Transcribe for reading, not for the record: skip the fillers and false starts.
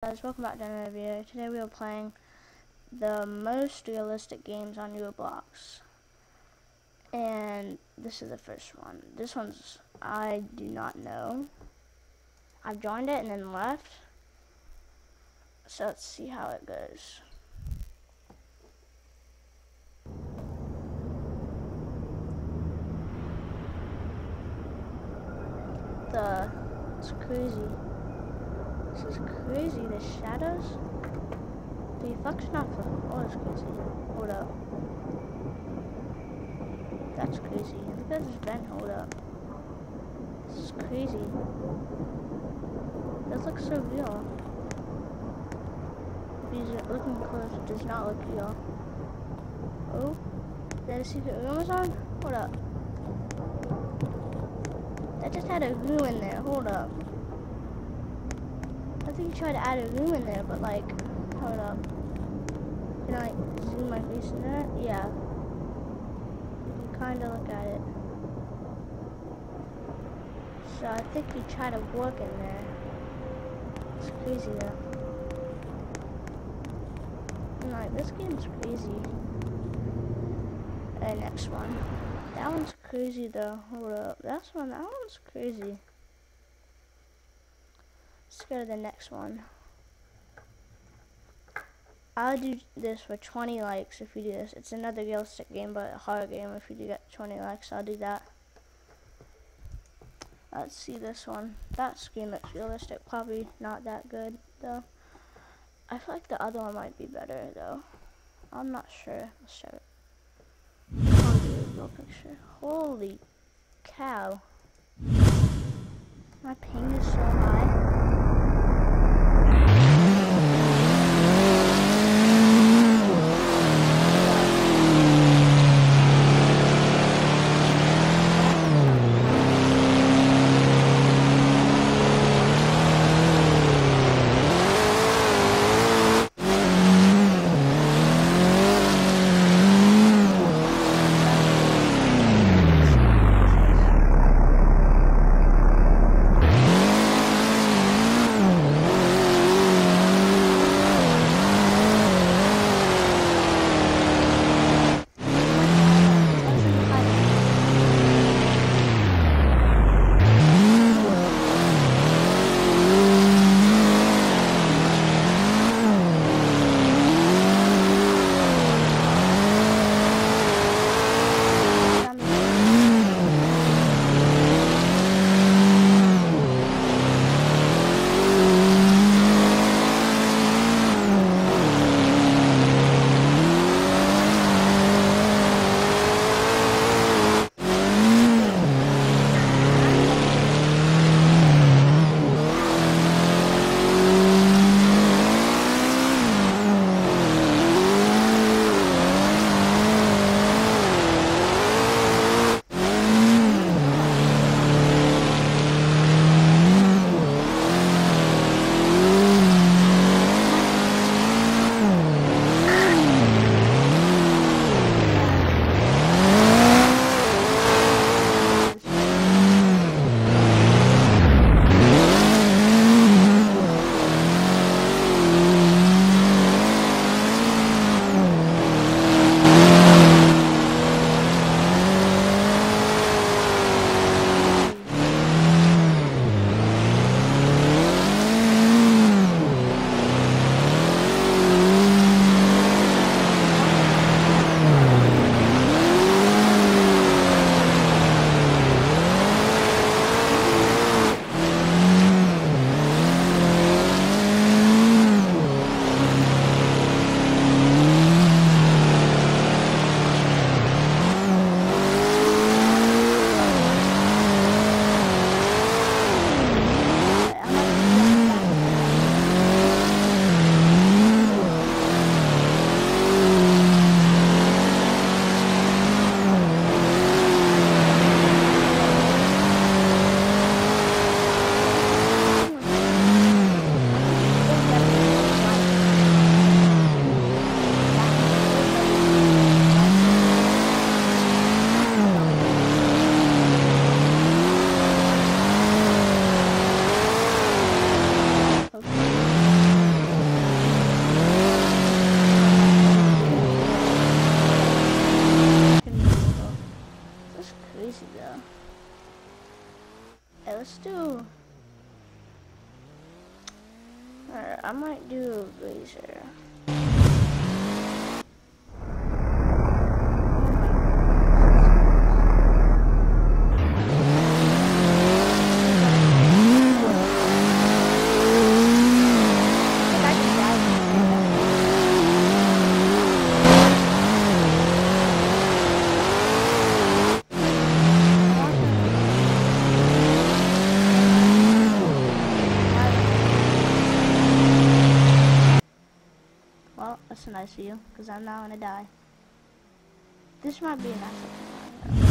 guys, welcome back to another video. Today we are playing the most realistic games on Roblox. And this is the first one. This one's, I do not know. I've joined it and then left. So let's see how it goes. It's crazy. This is crazy, the shadows. The function off the oh, it's crazy. Hold up. That's crazy. Look at this vent, hold up. This is crazy. That looks so real. Because looking close, it does not look real. Oh, that secret room was on? Hold up. That just had a room in there, hold up. I think you tried to add a room in there, but like, hold up. Can I like zoom my face in there? Yeah. You can kinda look at it. So I think you tried to work in there. It's crazy though. And like, this game's crazy. And next one. That one's crazy though. Hold up. That one's crazy. Let's go to the next one. I'll do this for 20 likes if you do this. It's another realistic game, but a horror game. If you do get 20 likes, I'll do that. Let's see this one. That screen looks realistic. Probably not that good, though. I feel like the other one might be better, though. I'm not sure. Let's check it. I'll do a real picture. Holy cow. My ping is so high. But I might do a razor. Well, that's a nice view, because I'm now gonna die. This might be a nice looking one.